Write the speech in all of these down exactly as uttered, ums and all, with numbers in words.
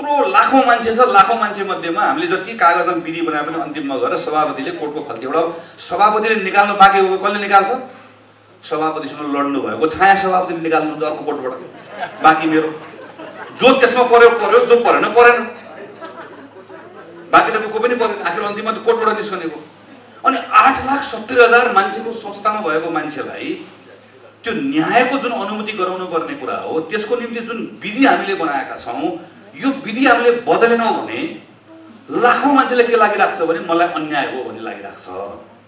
यत्रो लाखौं मान्छे छ, लाखौं मान्छे मध्येमा हामीले जति कागजमा विधि बनाए पनि अन्तिममा गएर सभापतिले कोर्टको खल्तीबाट सभापतिले निकाल्नु बाँकी हो। कसले निकाल्छ? सभापतिसँग लड्नु भएको छाया सभापतिले निकाल्नुहुन्छ अर्को कोर्टबाट। बाँकी मेरो जो त्यसमा पर्यो पर्यो, जो परेन परेन, बाँकी त को पनि परेन। आखिर अन्तिममा त कोर्टबाट निस्कनेको। अनि आठ लाख सत्तरी हजार मान्छेको संस्थामा भएको मान्छेलाई त्यो न्यायको जुन अनुभूति गराउनु पर्ने कुरा हो, त्यसको निम्ति जुन विधि हामीले बनाएका छौँ, यो विधि हामीले बदलेनौँ भने लाखौं मान्छेले के लागिरहेको छ भने मलाई अन्याय हो भन्ने लागिरहेको छ।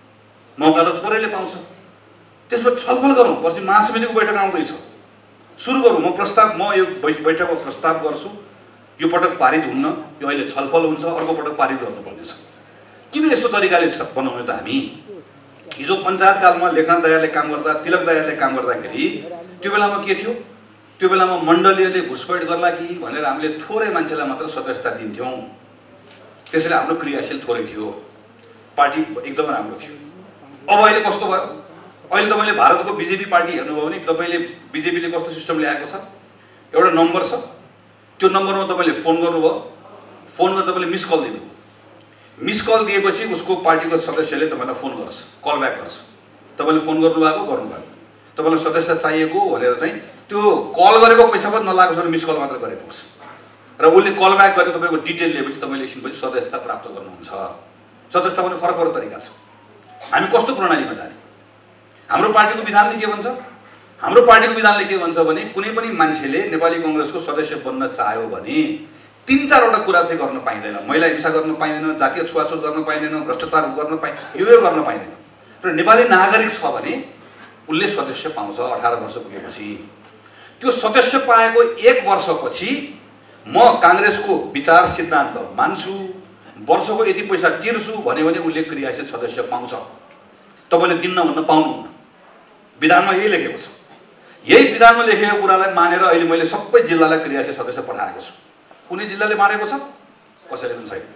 मौका त थोरैले पाउँछ। त्यसमा छलफल गरौँ। पछि महासमितिको बैठक आउँदैछ, सुरु गरौँ। म प्रस्ताव म यो बैठकमा प्रस्ताव गर्छु। यो पटक पारित हुन्न, यो अहिले छलफल हुन्छ, अर्को पटक पारित गर्नुपर्नेछ। किन यस्तो तरिकाले बनाउने त? हामी हिजो पञ्चायत कालमा लेखनाथ दायाले काम गर्दा, तिलक दायाले काम गर्दाखेरि त्यो बेलामा के थियो? त्यो बेलामा मण्डलीयले घुसपैठ गर्ला कि भनेर हामीले थोरै मान्छेलाई मात्र सदस्यता दिन्थ्यौँ। त्यसैले हाम्रो क्रियाशील थोरै थियो, पार्टी एकदम राम्रो थियो। अब अहिले कस्तो भयो? अहिले तपाईँले भारतको बिजेपी पार्टी हेर्नुभयो भने तपाईँले बिजेपीले कस्तो सिस्टम ल्याएको छ? एउटा नम्बर छ, त्यो नम्बरमा तपाईँले फोन गर्नुभयो, फोनमा तपाईँले मिस कल दिनुभयो। मिस कल दिएपछि उसको पार्टीको सदस्यले तपाईँलाई फोन गर्छ, कल ब्याक गर्छ। तपाईँले फोन गर्नुभएको गर्नुभएको तपाईँलाई सदस्य चाहिएको भनेर चाहिँ त्यो कल गरेको पैसा पनि नलागोस् भने मिस कल मात्र गरेको छ। र उसले कल ब्याक गरेर तपाईँको डिटेल लिएपछि तपाईँले एकछिनपछि सदस्यता प्राप्त गर्नुहुन्छ। सदस्यता पनि फरक फरक तरिका छ। हामी कस्तो प्रणालीमा जाने? हाम्रो पार्टीको विधानले के भन्छ? हाम्रो पार्टीको विधानले के भन्छ भने कुनै पनि मान्छेले नेपाली कङ्ग्रेसको सदस्य बन्न चाह्यो भने तीन चारवटा कुरा चाहिँ गर्न पाइँदैन। महिला हिंसा गर्न पाइँदैन, जातीय छुवाछुत गर्न पाइँदैन, भ्रष्टाचार गर्न पाइ यो गर्न पाइँदैन। र नेपाली नागरिक छ भने उसले सदस्य पाउँछ अठार वर्ष पुगेपछि। त्यो सदस्य पाएको एक वर्षपछि म काङ्ग्रेसको विचार सिद्धान्त मान्छु, वर्षको यति पैसा तिर्छु भन्यो भने उसले क्रियाशील सदस्य पाउँछ। तपाईँले दिन्न भन्न पाउनुहुन्न। विधानमा यही लेखेको छ। यही विधानमा लेखेको कुरालाई मानेर अहिले मैले सबै जिल्लालाई क्रियाशील सदस्य पठाएको छु। कुनै जिल्लाले मानेको छ? कसैले पनि छैन।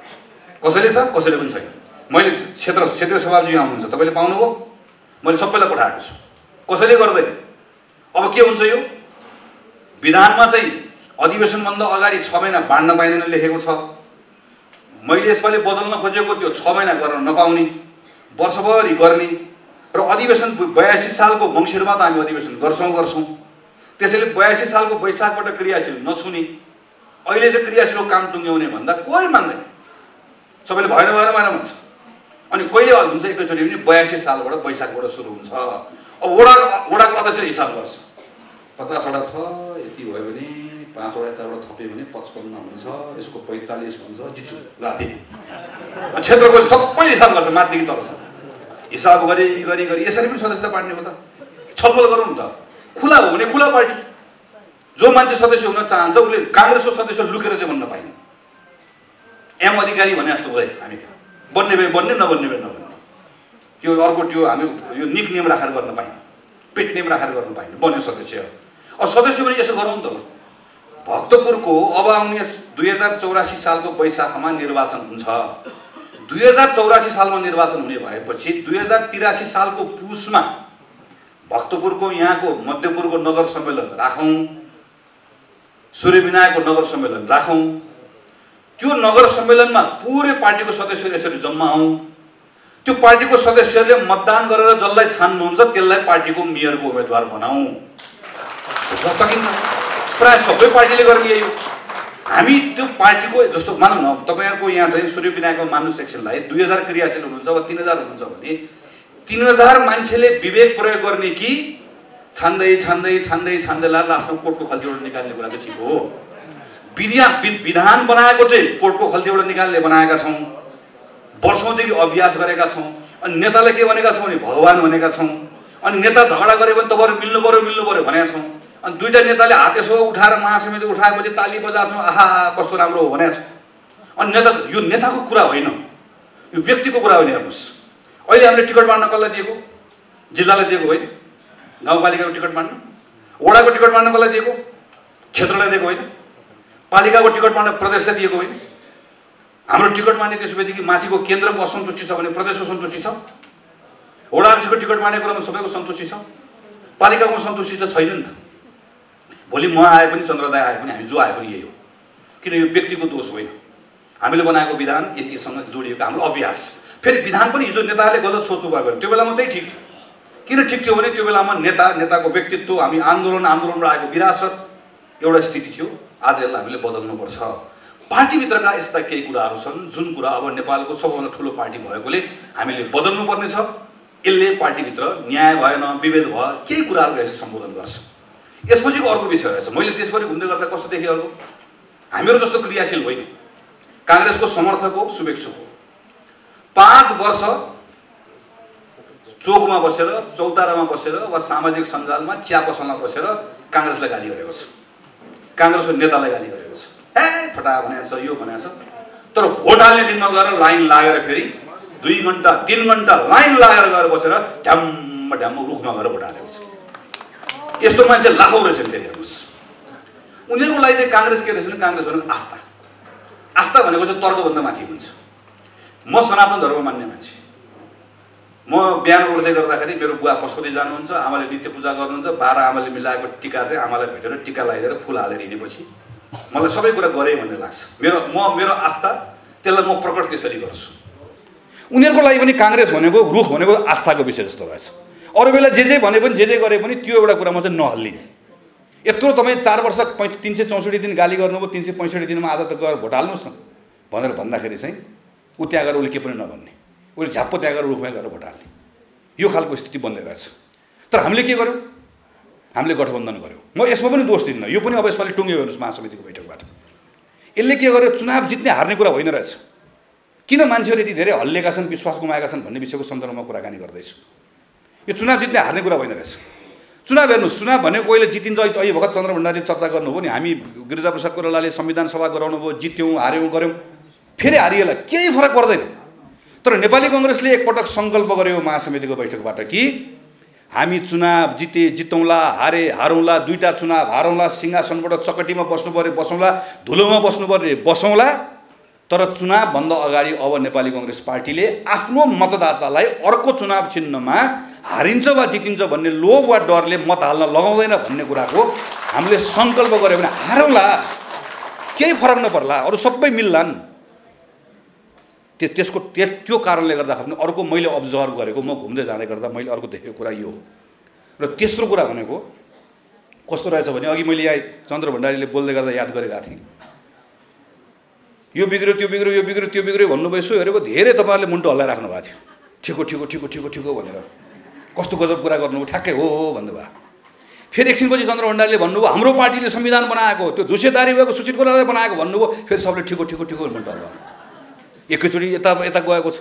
कसैले छ? कसैले पनि छैन। मैले क्षेत्र क्षेत्रीय सभापति आउनुहुन्छ, तपाईँले पाउनुभयो? मैले सबैलाई पठाएको छु। कसैले गर्दैन। अब के हुन्छ? यो विधानमा चाहिँ अधिवेशनभन्दा अगाडि छ महिना बाँड्न पाइँदैन लेखेको छ। मैले यसपालि बदल्न खोजेको त्यो छ महिना गर्न नपाउने, वर्षभरि गर्ने। र अधिवेशन बयासी सालको मङ्सिरमा त हामी अधिवेशन गर्छौँ गर्छौँ त्यसैले बयासी सालको वैशाखबाट क्रियाशील नछुने, अहिले चाहिँ क्रियाशील काम टुङ्ग्याउने भन्दा कोही मान्दैन। सबैले भएन भएन भएन भन्छ। अनि कहिले हुन्छ? एकैचोटि पनि बयासी सालबाट वैशाखबाट सुरु हुन्छ। अब वडा वडाको अध्यक्षले हिसाब गर्छ, पचासवटा छ, यति भयो भने पाँचवटा यताबाट थप्यो भने पचपन्न हुन्छ, यसको पैँतालिस हुन्छ, जित्छु राति। क्षेत्रको सबै हिसाब गर्छ, माथिदेखि तलसम्म हिसाब गरी गरी गरी यसरी पनि सदस्यता बाँड्ने हो त? छलफल गरौँ न त। खुला हो भने खुला पार्टी। जो मान्छे सदस्य हुन चाहन्छ उसले काङ्ग्रेसको सदस्य लुकेर चाहिँ बन्न पाइने। एम अधिकारी भने जस्तो भयो हामी बन्ने भए बन्ने, नबन्ने भए नबन्ने। त्यो अर्को त्यो हामी यो निक नेम राखेर गर्न पाइने, पेट नेम राखेर गर्न पाइने, बन्यो सदस्य। अब सदस्य पनि यसो गरौँ नि त। भक्तपुरको अब आउने दुई हजार चौरासी सालको वैशाखमा निर्वाचन हुन्छ। दुई हजार चौरासी सालमा निर्वाचन हुने भएपछि दुई हजार तिरासी सालको पुसमा भक्तपुरको यहाँको मध्यपुरको नगर सम्मेलन राखौँ, सूर्यविनायकको नगर सम्मेलन राखौँ। त्यो नगर सम्मेलनमा पुरै पार्टीको सदस्यहरू यसरी जम्मा हौँ। त्यो पार्टीको सदस्यहरूले मतदान गरेर जसलाई छान्नुहुन्छ त्यसलाई पार्टीको मेयरको उम्मेदवार बनाऊँ। सकिन्छ। प्राय सबै पार्टीले गर्ने यही हो। हामी त्यो पार्टीको जस्तो मानौँ न, तपाईँहरूको यहाँ चाहिँ सूर्यविनायकमा मान्नु सेक्सनलाई दुई हजार क्रियाशील हुनुहुन्छ वा तिन हजार हुनुहुन्छ भने तीन हजार मान्छेले विवेक प्रयोग गर्ने कि छान्दै छान्दै छान्दै छान्दै लास्टमा कोर्टको खल्तीबाट निकाल्ने कुरा चाहिँ ठिक हो? विधान विधान बनाएको चाहिँ कोर्टको खल्तीबाट निकाल्ने बनाएका छौँ, वर्षौँदेखि अभ्यास गरेका छौँ। अनि नेताले के भनेका छौँ भने भगवान् भनेका छौँ। अनि नेता झगडा गऱ्यो भने तपाईँहरू मिल्नु पऱ्यो मिल्नु पऱ्यो भनेका छौँ। अनि दुईवटा नेताले हात यसो उठाएर महासमिति उठाएपछि ताली बजाउँछौँ, आहा कस्तो राम्रो हो भनेको छ। अनि नेता यो नेताको कुरा होइन, यो व्यक्तिको कुरा होइन। हेर्नुहोस्, अहिले हामीले टिकट बाँड्न कसलाई दिएको? जिल्लालाई दिएको होइन, गाउँपालिकाको टिकट बाँड्न, वडाको टिकट बाँड्न कसलाई दिएको? क्षेत्रलाई दिएको होइन, पालिकाको टिकट बाँड्न प्रदेशलाई दिएको होइन। हाम्रो टिकट बाँड्ने त्यसो भएदेखि माथिको केन्द्रको असन्तुष्टि छ भने प्रदेशको सन्तुष्टि छ, वडा अध्यक्षको टिकट बाँड्ने कुरामा सबैको सन्तुष्टि छ, पालिकाको सन्तुष्टि चाहिँ छैन नि त। भोलि म आए पनि चन्द्रदाय आए पनि हामी जो आए पनि यही हो। किन यो व्यक्तिको दोष होइन, हामीले बनाएको विधान यससँग जोडिएको हाम्रो अभ्यास। फेरि विधान पनि हिजो नेताहरूले गलत सोच्नु भएको त्यो बेलामा त्यही ठिक थियो। किन ठिक थियो भने त्यो बेलामा नेता नेताको व्यक्तित्व, हामी आन्दोलन आन्दोलनबाट आएको विरासत एउटा स्थिति थियो। आज यसलाई हामीले बदल्नुपर्छ। पार्टीभित्रका यस्ता केही कुराहरू छन् जुन कुरा अब नेपालको सबभन्दा ठुलो पार्टी भएकोले हामीले बदल्नुपर्ने छ। यसले पार्टीभित्र न्याय भएन, विभेद भयो, केही कुराहरू यसले सम्बोधन गर्छ। यसपछिको अर्को विषय रहेछ, मैले देशभरि घुम्दै गर्दा कस्तो देखेँ, अर्को हामीहरू जस्तो क्रियाशील होइन, काङ्ग्रेसको समर्थक हो, शुभेच्छुक हो। पाँच वर्ष चोकमा बसेर, चौतारामा बसेर वा सामाजिक सञ्जालमा चिया पसलमा बसेर काङ्ग्रेसलाई गाली गरेको छ, काङ्ग्रेसको नेतालाई गाली गरेको छ, हे फटा भनेको छ, यो भनेको छ। तर भोट हाल्ने दिनमा गएर लाइन लागेर फेरि दुई घन्टा तिन घन्टा लाइन लागेर गएर बसेर ढ्याम्म ढ्याम्म रुखमा गएर भोट हालेको छ। यस्तो मान्छे लाखौँ रहेछ फेरि हेर्नुहोस्। उनीहरूको लागि चाहिँ काङ्ग्रेस के रहेछ भने काङ्ग्रेस भनेको आस्था। आस्था भनेको चाहिँ तर्कभन्दा माथि हुन्छ। म सनातन धर्म मान्ने मान्छे, म बिहान उठ्दै गर्दाखेरि मेरो बुवा पस्कोदी जानुहुन्छ, आमाले नित्य पूजा गर्नुहुन्छ, बाह्र आमाले मिलाएको टिका चाहिँ आमालाई भेटेर टिका लगाइदिएर फुल हालेर हिँडेपछि मलाई सबै कुरा गरेँ भन्ने लाग्छ। मेरो म मेरो आस्था त्यसलाई म प्रकट त्यसरी गर्छु। उनीहरूको लागि पनि काङ्ग्रेस भनेको रुख भनेको आस्थाको विषय जस्तो रहेछ। अरू बेला जे जे भने पनि जे जे गरे पनि त्यो एउटा कुरामा चाहिँ नहल्लिने। यत्रो तपाईँ चार वर्ष पै तिन सय चौसठी दिन गाली गर्नुभयो, तिन सय पैँसठी दिनमा आज त गएर भोट हाल्नुहोस् न भनेर भन्दाखेरि चाहिँ ऊ त्यहाँ गएर उसले के पनि नभन्ने, उसले झ्याप्पो त्यहाँ गएर रुखमै गएर भोट हाल्ने, यो खालको स्थिति बन्दै रहेछ। तर हामीले के गर्यौँ, हामीले गठबन्धन गऱ्यौँ। म यसमा पनि दोष दिन्न, यो पनि अब यसपालि टुङ्ग्यो हेर्नुहोस् महासमितिको बैठकबाट। यसले के गर्यो, चुनाव जित्ने हार्ने कुरा होइन रहेछ। किन मान्छेहरू यति धेरै हल्लिएका छन्, विश्वास गुमाएका छन् भन्ने विषयको सन्दर्भमा कुराकानी गर्दैछु। यो चुनाव जित्ने हार्ने कुरा होइन रहेछ। चुनाव हेर्नुहोस्, चुनाव भनेको कहिले जितिन्छ। अहिले भर्खर चन्द्र भण्डारीले चर्चा गर्नुभयो नि, हामी गिरिजाप्रसाद कोइरालाले संविधान सभा गराउनु भयो, जित्यौँ, हार्यौँ, गऱ्यौँ, फेरि हारिएला, केही फरक पर्दैन। तर नेपाली कङ्ग्रेसले एकपटक सङ्कल्प गर्यो महासमितिको बैठकबाट कि हामी चुनाव जिते जितौँला, हारे हारौँला, दुईवटा चुनाव हारौँला, सिंहासनबाट चकटीमा बस्नु पऱ्यो बसौँला, धुलोमा बस्नु पऱ्यो बसौँला। तर चुनावभन्दा अगाडि अब नेपाली कङ्ग्रेस पार्टीले आफ्नो मतदातालाई अर्को चुनाव चिन्हमा हारिन्छ वा जितिन्छ भन्ने लोभ वा डरले मत हाल्न लगाउँदैन भन्ने कुराको हामीले सङ्कल्प गऱ्यो भने हारौँला, केही फरक नपर्ला, अरू सबै मिल्लान्। त्यो त्यसको त्यो कारणले गर्दाखेरि अर्को मैले अब्जर्भ गरेको, म घुम्दै जाँदै गर्दा मैले अर्को देखेको कुरा यो हो। र तेस्रो कुरा भनेको कस्तो रहेछ भने अघि मैले यहाँ चन्द्र भण्डारीले बोल्दै गर्दा याद गरिरहेको थिएँ, यो बिग्रियो त्यो बिग्रियो यो बिग्रियो त्यो बिग्रियो भन्नुभयो। यसो हेरेको धेरै तपाईँहरूले मुन्टो हल्लाइराख्नु भएको थियो, ठिको ठिको ठिको ठिको ठिको भनेर कस्तो गजब कुरा गर्नुभयो, ठ्याक्कै हो हो भन्नुभयो। फेरि एकछिनपछि चन्द्र भण्डारीले भन्नुभयो हाम्रो पार्टीले संविधान बनाएको, त्यो झुसेदारी भएको सुशील कोइरालाले बनाएको भन्नुभयो। फेरि सबले ठिको ठिको ठिको मुन्टो हल्लाउनु, एकैचोटि यता यता गएको छ।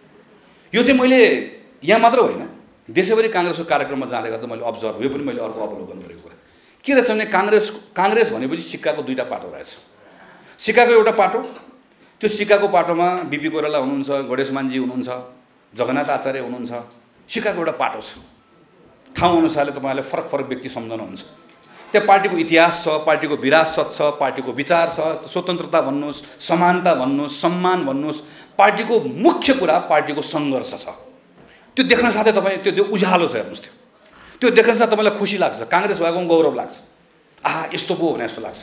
यो चाहिँ मैले यहाँ मात्र होइन, देशैभरि काङ्ग्रेसको कार्यक्रममा जाँदै गर्दा मैले अब्जर्भ, यो पनि मैले अर्को अवलोकन गरेको कुरा के रहेछ भने काङ्ग्रेस काङ्ग्रेस भनेपछि सिक्काको दुईवटा पाटो रहेछ। सिक्काको एउटा पाटो, त्यो सिक्काको पाटोमा बिपी कोइराला हुनुहुन्छ, गणेश मानजी हुनुहुन्छ, जगन्नाथ आचार्य हुनुहुन्छ। सिक्काको एउटा पाटो छ, ठाउँ अनुसारले तपाईँहरूले फरक फरक व्यक्ति सम्झनुहुन्छ। त्यहाँ पार्टीको इतिहास छ, पार्टीको विरासत छ, पार्टीको विचार छ, स्वतन्त्रता भन्नुहोस्, समानता भन्नुहोस्, सम्मान भन्नुहोस्, पार्टीको मुख्य कुरा पार्टीको सङ्घर्ष छ। त्यो देख्न साथै तपाईँ त्यो त्यो उज्यालो छ हेर्नुहोस्, त्यो त्यो देख्न साथ तपाईँलाई खुसी लाग्छ, काङ्ग्रेस भएको गौरव लाग्छ, आहा यस्तो पो भने जस्तो लाग्छ।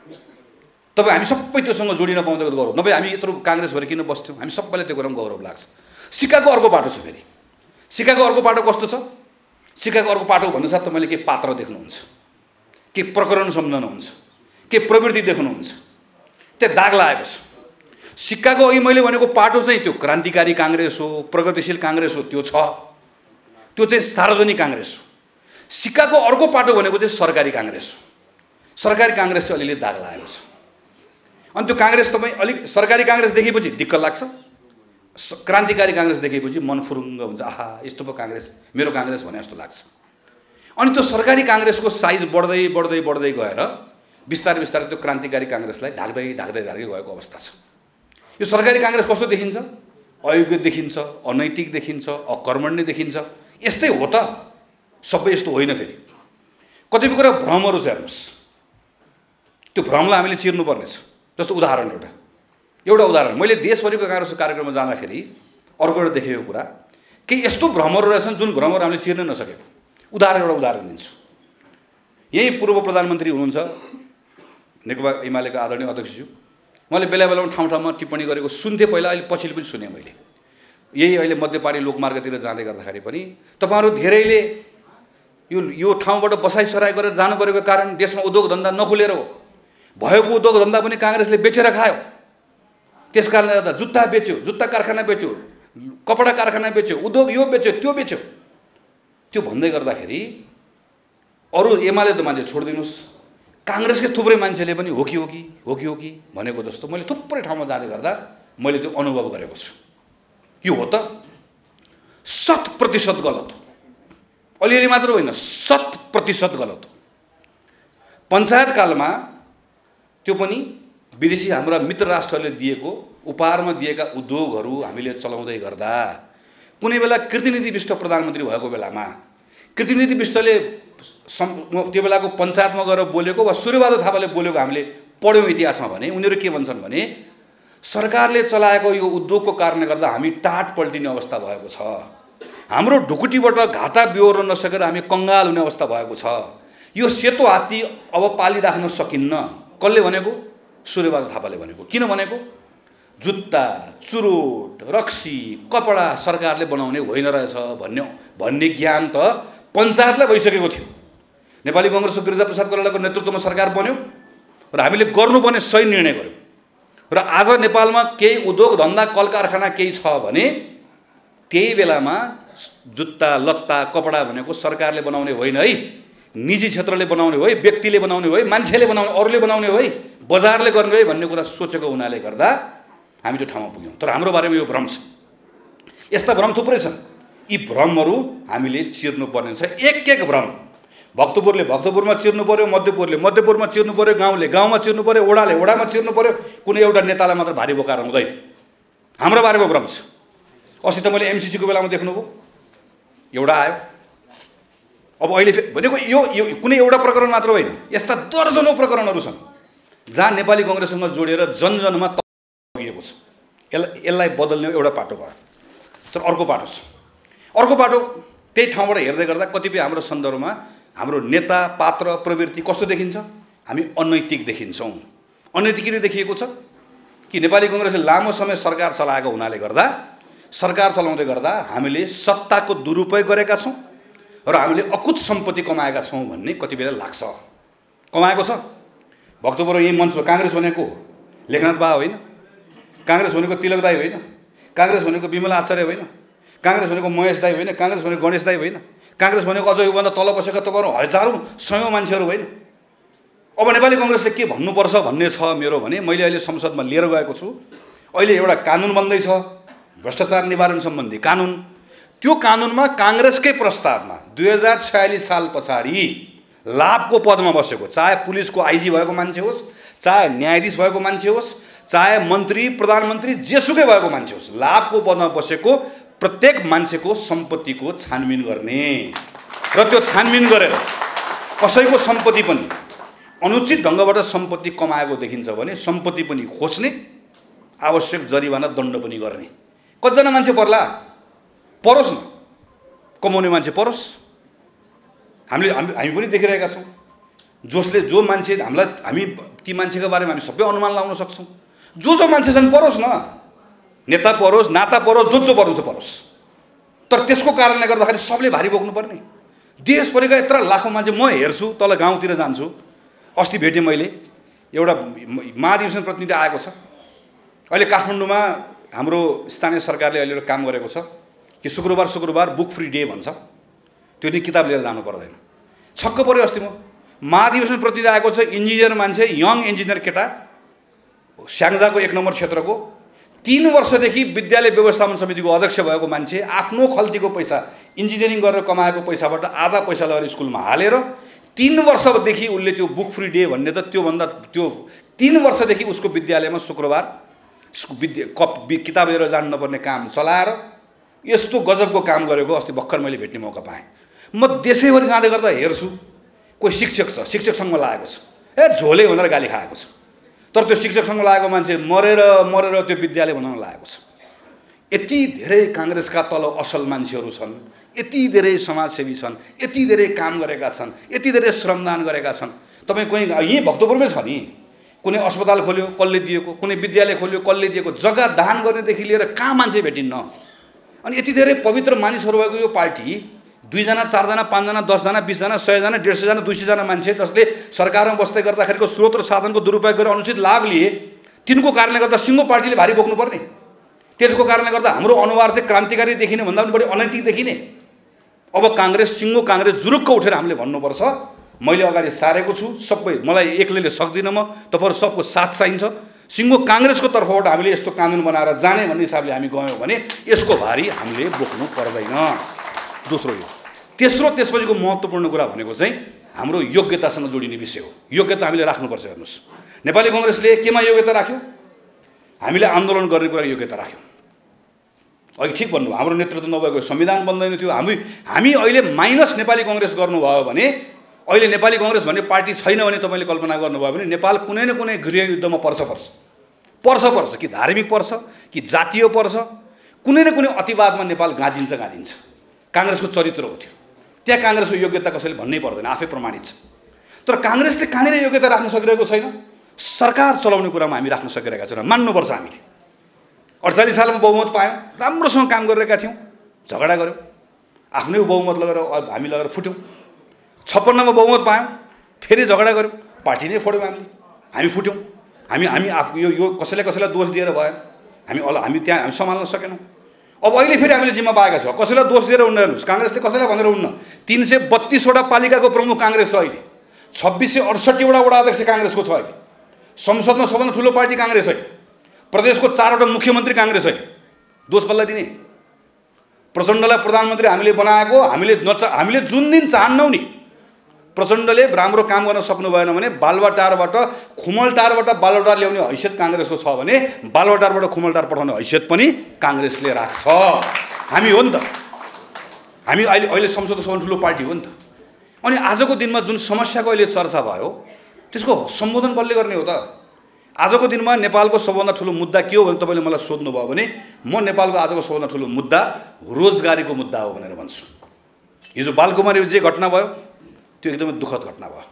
तपाईँ हामी सबै त्योसँग जोडिन पाउँदाको गौरव, नभए हामी यत्रो काङ्ग्रेस भएर किन बस्थ्यौँ, हामी सबैलाई त्यो कुरामा गौरव लाग्छ। सिक्काको अर्को पाटो छ, फेरि सिक्काको अर्को पाटो कस्तो छ, सिक्काको अर्को पाटो भन्नुसाथ तपाईँले के पात्र देख्नुहुन्छ, के प्रकरण सम्झनुहुन्छ, के प्रवृत्ति देख्नुहुन्छ, त्यो दाग लागेको छ। सिक्काको अघि मैले भनेको पाटो चाहिँ त्यो क्रान्तिकारी काङ्ग्रेस हो, प्रगतिशील काङ्ग्रेस हो, त्यो छ, त्यो चाहिँ सार्वजनिक काङ्ग्रेस हो। सिक्काको अर्को पाटो भनेको चाहिँ सरकारी काङ्ग्रेस हो। सरकारी काङ्ग्रेस चाहिँ अलिअलि दाग लागेको छ। अनि त्यो काङ्ग्रेस तपाईँ अलिक सरकारी काङ्ग्रेस देखेपछि दिक्क लाग्छ, क्रान्तिकारी काङ्ग्रेस देखेपछि मन फुरुङ्ग हुन्छ, आहा यस्तो पो काङ्ग्रेस, मेरो काङ्ग्रेस भने जस्तो लाग्छ। अनि त्यो सरकारी काङ्ग्रेसको साइज बढ्दै बढ्दै बढ्दै गएर बिस्तारै बिस्तारै त्यो क्रान्तिकारी काङ्ग्रेसलाई ढाक्दै ढाक्दै ढाक्दै गएको अवस्था छ। यो सरकारी काङ्ग्रेस कस्तो देखिन्छ, अयोग्य देखिन्छ, अनैतिक देखिन्छ, अकर्मण्य देखिन्छ। यस्तै हो त, सबै यस्तो होइन। फेरि कतिपय कुरा भ्रमहरू छ हेर्नुहोस्, त्यो भ्रमलाई हामीले चिर्नुपर्नेछ। जस्तो उदाहरण एउटा एउटा उदाहरण मैले देशभरिको काङ्ग्रेसको कार्यक्रममा जाँदाखेरि अर्को एउटा देखेको कुरा, केही यस्तो भ्रमहरू रहेछन् जुन भ्रमहरू हामीले चिर्न नसकेको। उदाहरण एउटा उदाहरण दिन्छु। यही पूर्व प्रधानमन्त्री हुनुहुन्छ नेकपा एमालेका आदरणीय अध्यक्षज्यू मैले बेला बेलामा ठाउँ ठाउँमा टिप्पणी गरेको सुन्थेँ पहिला, अहिले पछिल्लो पनि सुनेँ मैले। यही अहिले मध्यपारी लोकमार्गतिर जाँदै गर्दाखेरि पनि तपाईँहरू धेरैले यो यो ठाउँबाट बसाइसराई गरेर जानु परेको कारण देशमा उद्योग धन्दा नखुलेर हो। भएको उद्योग धन्दा पनि काङ्ग्रेसले बेचेर खायो। त्यस कारणले गर्दा जुत्ता बेच्यो, जुत्ता कारखाना बेच्यो, कपडा कारखाना बेच्यो, उद्योग यो बेच्यो त्यो बेच्यो। त्यो भन्दै गर्दाखेरि अरू एमाले त मान्छे छोडिदिनुहोस्, काङ्ग्रेसकै थुप्रै मान्छेले पनि हो कि हो कि हो कि हो कि भनेको जस्तो मैले थुप्रै ठाउँमा जाँदै गर्दा मैले त्यो अनुभव गरेको छु। यो हो त शत प्रतिशत गलत हो। अलिअलि मात्र होइन, शत प्रतिशत गलत हो। पञ्चायत कालमा त्यो पनि विदेशी हाम्रा मित्र राष्ट्रले दिएको उपहारमा दिएका उद्योगहरू हामीले चलाउँदै गर्दा कुनै बेला कृतिनिधि विष्ट प्रधानमन्त्री भएको बेलामा कृतिनिधि विष्टले त्यो बेलाको पञ्चायतमा गएर बोलेको वा सूर्यबहादुर थापाले बोलेको हामीले पढ्यौँ इतिहासमा भने उनीहरू के भन्छन् भने सरकारले चलाएको यो उद्योगको कारणले गर्दा हामी टाट पल्टिने अवस्था भएको छ, हाम्रो ढुकुटीबाट घाटा बिहोर्न नसकेर हामी कङ्गाल हुने अवस्था भएको छ, यो सेतो हात्ती अब पालिराख्न सकिन्न। कसले भनेको? सूर्यबहादुर थापाले भनेको। किन भनेको? जुत्ता, चुरोट, रक्सी, कपडा सरकारले बनाउने होइन रहेछ भन्ने भन्ने ज्ञान त पञ्चायतलाई भइसकेको थियो। नेपाली काङ्ग्रेसको गिरिजाप्रसाद कोइरालाको नेतृत्वमा सरकार बन्यो र हामीले गर्नुपर्ने सही निर्णय गर्यौँ। र आज नेपालमा केही उद्योग धन्दा कल कारखाना केही छ भने त्यही बेलामा जुत्ता लत्ता कपडा भनेको सरकारले बनाउने होइन है, निजी क्षेत्रले बनाउने हो है, व्यक्तिले बनाउने हो है, मान्छेले बनाउने, अरूले बनाउने हो है, बजारले गर्ने हो भन्ने कुरा सोचेको हुनाले गर्दा हामी त्यो ठाउँमा पुग्यौँ। तर हाम्रो बारेमा यो भ्रम छ। यस्ता भ्रम थुप्रै छन्। यी भ्रमहरू हामीले चिर्नुपर्ने छ। एक एक भ्रम भक्तपुरले भक्तपुरमा चिर्नु पर्यो, मध्यपुरले मध्यपुरमा चिर्नु पर्यो, गाउँले गाउँमा चिर्नु पर्यो, ओडाले ओडामा चिर्नु पर्यो। कुनै एउटा नेतालाई मात्र भारी बोकाएर हुँदैन। हाम्रो बारेमा भ्रम छ। अस्ति त मैले एमसिसीको बेलामा देख्नुभयो, एउटा आयो। अब अहिले भनेको यो यो कुनै एउटा प्रकरण मात्र होइन, यस्ता दर्जनौँ प्रकरणहरू छन् जहाँ नेपाली काङ्ग्रेससँग जोडिएर जनजनमा लगिएको छ। यसलाई यसलाई बदल्ने एउटा पाटो भयो। तर अर्को पाटो छ। अर्को पाटो त्यही ठाउँबाट हेर्दै गर्दा कतिपय हाम्रो सन्दर्भमा हाम्रो नेता पात्र प्रवृत्ति कस्तो देखिन्छ? हामी अनैतिक देखिन्छौँ। अनैतिक किन देखिएको छ कि नेपाली काङ्ग्रेसले लामो समय सरकार चलाएको हुनाले गर्दा सरकार चलाउँदै गर्दा हामीले सत्ताको दुरुपयोग गरेका छौँ र हामीले अकुत सम्पत्ति कमाएका छौँ भन्ने कति बेला लाग्छ। कमाएको छ। भक्तपुर यही मञ्चमा काङ्ग्रेस भनेको लेखनाथ बा होइन, काङ्ग्रेस भनेको तिलक दाई होइन, काङ्ग्रेस भनेको विमला आचार्य होइन, काङ्ग्रेस भनेको महेश दाई होइन, काङ्ग्रेस भनेको गणेश दाई होइन, काङ्ग्रेस भनेको अझ योभन्दा तल बसेका तपाईँहरू हजारौँ सयौँ मान्छेहरू होइन। अब नेपाली काङ्ग्रेसले के भन्नुपर्छ भन्ने छ मेरो भने मैले अहिले संसदमा लिएर गएको छु। अहिले एउटा कानुन बन्दैछ, भ्रष्टाचार निवारण सम्बन्धी कानुन। त्यो कानुनमा काङ्ग्रेसकै प्रस्तावमा दुई हजार छयालिस साल पछाडि लाभको पदमा बसेको, चाहे पुलिसको आइजी भएको मान्छे होस्, चाहे न्यायाधीश भएको मान्छे होस्, चाहे मन्त्री प्रधानमन्त्री जेसुकै भएको मान्छे होस्, लाभको पदमा बसेको प्रत्येक मान्छेको सम्पत्तिको छानबिन गर्ने र त्यो छानबिन गरेर कसैको सम्पत्ति पनि अनुचित ढङ्गबाट सम्पत्ति कमाएको देखिन्छ भने सम्पत्ति पनि खोज्ने, आवश्यक जरिवाना दण्ड पनि गर्ने। कतिजना मान्छे पर्ला? परोस् न, कमाउने मान्छे परोस्। हामीले हामी पनि देखिरहेका छौँ। जसले जो मान्छे हामीलाई हामी ती मान्छेको बारेमा हामी सबै अनुमान लगाउन सक्छौँ। जो जो मान्छे छन् परोस् न, नेता परोस्, नाता परोस्, जो जो परोस् परोस्। तर त्यसको कारणले गर्दाखेरि सबले भारी बोक्नुपर्ने। देशभरिका यत्र लाखौँ मान्छे, म हेर्छु तल गाउँतिर जान्छु, अस्ति भेटेँ मैले, एउटा महाधिवेशन प्रतिनिधि आएको छ। अहिले काठमाडौँमा हाम्रो स्थानीय सरकारले अहिले एउटा काम गरेको छ कि शुक्रबार शुक्रबार बुक फ्री डे भन्छ। त्यो नि किताब लिएर जानु पर्दैन। छक्क पऱ्यो। अस्ति म महाधिवेशन प्रतिनिधि आएको छ, इन्जिनियर मान्छे, यङ इन्जिनियर केटा, स्याङ्जाको एक नम्बर क्षेत्रको, तीन वर्षदेखि विद्यालय व्यवस्थापन समितिको अध्यक्ष भएको मान्छे, आफ्नो खल्तीको पैसा इन्जिनियरिङ गरेर कमाएको पैसाबाट आधा पैसा लगेर स्कुलमा हालेर तीन वर्षदेखि उसले त्यो बुक फ्री डे भन्ने त त्योभन्दा त्यो तीन वर्षदेखि उसको विद्यालयमा शुक्रबार विद्या कप किताब लिएर जानु नपर्ने काम चलाएर यस्तो गजबको काम गरेको अस्ति भर्खर मैले भेट्ने मौका पाएँ। म देशैभरि जाँदै गर्दा हेर्छु, कोही शिक्षक छ, शिक्षकसँग लागेको छ, ए झोले भनेर गाली खाएको छ। तर त्यो शिक्षकसँग लागेको मान्छे मरेर मरेर त्यो विद्यालय बनाउन लागेको छ। यति धेरै काङ्ग्रेसका तल असल मान्छेहरू छन्, यति धेरै समाजसेवी छन्, यति धेरै काम गरेका छन्, यति धेरै श्रमदान गरेका छन्। तपाईँ कोही यहीँ भक्तपुरमै छ नि, कुनै अस्पताल खोल्यो कसले दिएको, कुनै विद्यालय खोल्यो कसले दिएको, जग्गा दान गर्नेदेखि लिएर कहाँ मान्छे भेटिन्न। अनि यति धेरै पवित्र मानिसहरू भएको यो पार्टी दुईजना चारजना पाँचजना दसजना बिसजना सयजना डेढ सयजना दुई सयजना मान्छे जसले सरकारमा बस्दै गर्दाखेरिको स्रोत र साधनको दुरुपयोग गरेर अनुचित लाभ लिए, तिनको कारणले गर्दा सिङ्गो पार्टीले भारी बोक्नुपर्ने। त्यसको कारणले गर्दा हाम्रो अनुहार चाहिँ क्रान्तिकारी देखिने भन्दा पनि बढी अनैतिक देखिने। अब काङ्ग्रेस सिङ्गो काङ्ग्रेस जुरुक्क उठेर हामीले भन्नुपर्छ, मैले अगाडि सारेको छु, सबै मलाई एक्लैले सक्दिनँ, म तपाईँहरू सबको साथ चाहिन्छ। सिङ्गो काङ्ग्रेसको तर्फबाट हामीले यस्तो कानुन बनाएर जाने भन्ने हिसाबले हामी गयौँ भने यसको भारी हामीले बोक्नु पर्दैन। दोस्रो यो। तेस्रो त्यसपछिको महत्त्वपूर्ण कुरा भनेको चाहिँ हाम्रो योग्यतासँग जोडिने विषय हो। योग्यता हामीले राख्नुपर्छ। हेर्नुहोस्, नेपाली कङ्ग्रेसले केमा योग्यता राख्यो? हामीले आन्दोलन गर्ने कुरा योग्यता राख्यौँ। अघि ठिक भन्नुभयो, हाम्रो नेतृत्व नभएको संविधान बन्दैन थियो। हामी हामी अहिले माइनस नेपाली कङ्ग्रेस गर्नुभयो भने, अहिले नेपाली कङ्ग्रेस भन्ने पार्टी छैन भने तपाईँले कल्पना गर्नुभयो भने नेपाल कुनै न कुनै गृहयुद्धमा पर्छ पर्छ पर्छ पर्छ कि धार्मिक पर्छ कि जातीय पर्छ, कुनै न कुनै अतिवादमा नेपाल गाजिन्छ गाजिन्छ। काङ्ग्रेसको चरित्र हो त्यो। त्यहाँ काङ्ग्रेसको योग्यता कसैले भन्नै पर्दैन, आफै प्रमाणित छ। तर काङ्ग्रेसले कहाँनिर योग्यता राख्न सकिरहेको छैन? सरकार चलाउने कुरामा हामी राख्न सकिरहेका छैनौँ। मान्नुपर्छ हामीले। अडचालिस सालमा बहुमत पायौँ, राम्रोसँग काम गरिरहेका थियौँ, झगडा गऱ्यौँ, आफ्नै बहुमत लगेर हामी लगेर फुट्यौँ। छप्पन्नमा बहुमत पायौँ, फेरि झगडा गऱ्यौँ, पार्टी नै फोड्यौँ हामीले, हामी फुट्यौँ। हामी हामी आफू यो यो कसैलाई कसैलाई दोष दिएर भयो, हामी अल हामी त्यहाँ हामी सम्हाल्न सकेनौँ। अब अहिले फेरि हामीले जिम्मा पाएका छौँ, कसैलाई दोष दिएर हुन्न। हेर्नुहोस्, काङ्ग्रेसले कसैलाई भनेर हुन्न। तिन सय बत्तिसवटा पालिकाको प्रमुख काङ्ग्रेस छ अहिले, छब्बिस सय अडसट्ठीवटा वडा अध्यक्ष काङ्ग्रेसको छ अहिले, संसदमा सबभन्दा ठुलो पार्टी काङ्ग्रेस है, प्रदेशको चारवटा मुख्यमन्त्री काङ्ग्रेस है। दोष कसलाई दिने? प्रचण्डलाई प्रधानमन्त्री हामीले बनाएको, हामीले नचा हामीले जुन दिन चाहन्नौँ नि, प्रचण्डले राम्रो काम गर्न सक्नु भएन भने बालुवाटारबाट खुमलटारबाट बालुवाटार ल्याउने हैसियत काङ्ग्रेसको छ भने बालुवाटारबाट खुमलटार पठाउने हैसियत पनि काङ्ग्रेसले राख्छ। हामी हो नि त, हामी अहिले अहिले संसदको सबभन्दा ठुलो पार्टी हो नि त। अनि आजको दिनमा जुन समस्याको अहिले चर्चा भयो त्यसको सम्बोधन कसले गर्ने हो त? आजको दिनमा नेपालको सबभन्दा ठुलो मुद्दा के हो भने तपाईँले मलाई सोध्नुभयो भने म नेपालको आजको सबभन्दा ठुलो मुद्दा रोजगारीको मुद्दा हो भनेर भन्छु। हिजो बालकुमारीमा जे घटना भयो त्यो एकदमै दुःखद घटना भयो।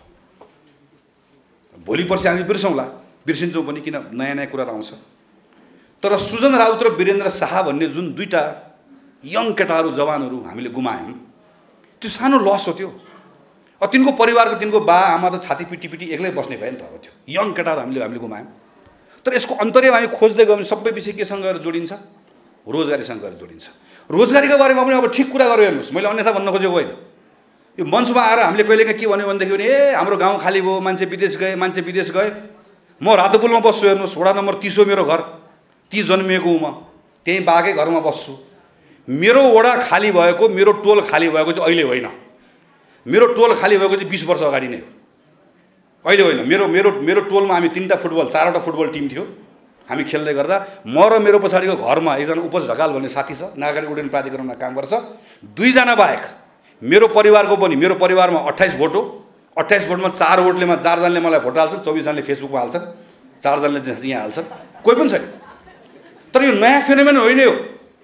भोलि पर्सि हामी बिर्सौँला, बिर्सिन्छौँ पनि, किन नयाँ नयाँ कुराहरू आउँछ। तर सुजन राउत र वीरेन्द्र शाह भन्ने जुन दुईवटा यङ केटाहरू जवानहरू हामीले गुमायौँ, त्यो सानो लस हो त्यो। अब तिनको परिवारको तिनको बा आमा त छाती पिटी पिटी एक्लै बस्ने भयो नि त। अब त्यो यङ केटाहरू हामीले हामीले गुमायौँ। तर यसको अन्तर्यमा हामी खोज्दै गयौँ भने सबै विषय केसँग गएर जोडिन्छ? रोजगारीसँग गएर जोडिन्छ। रोजगारीको बारेमा पनि अब ठिक कुरा गरेर हेर्नुहोस्, मैले अन्यथा भन्न खोजेको होइन। यो मञ्चमा आएर हामीले कहिलेकाहीँ के भन्यो भनेदेखि भने ए हाम्रो गाउँ खाली भयो, मान्छे विदेश गए, मान्छे विदेश गए। म रातोपुलमा बस्छु, हेर्नुहोस्, वडा नम्बर तिस हो मेरो घर, ती जन्मिएको हुँ म, त्यहीँ बाकै घरमा बस्छु। मेरो वडा खाली भएको, मेरो टोल खाली भएको चाहिँ अहिले होइन, मेरो टोल खाली भएको चाहिँ बिस वर्ष अगाडि नै हो, अहिले होइन। मेरो मेरो मेरो टोलमा हामी तिनवटा फुटबल चारवटा फुटबल टिम थियो, हामी खेल्दै गर्दा म र मेरो पछाडिको घरमा एकजना उपज ढकाल भन्ने साथी छ, नागरिक उड्डयन प्राधिकरणमा काम गर्छ। दुईजना बाहेक मेरो परिवारको पनि, मेरो परिवारमा अट्ठाइस भोट हो, अट्ठाइस भोटमा चार भोटलेमा चारजनाले मलाई भोट हाल्छन्, चौबिसजनाले फेसबुकमा हाल्छन्, चारजनाले चाहिँ यहाँ हाल्छन्, कोही पनि छैन। तर यो नयाँ फेनोमेन होइन यो।